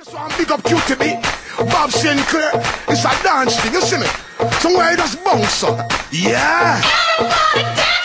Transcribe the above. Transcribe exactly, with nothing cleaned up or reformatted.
So I'm big up Q T B, Bob Sinclair. It's a dance thing, you see me? Somewhere you just bounce up. Yeah. Everybody dance.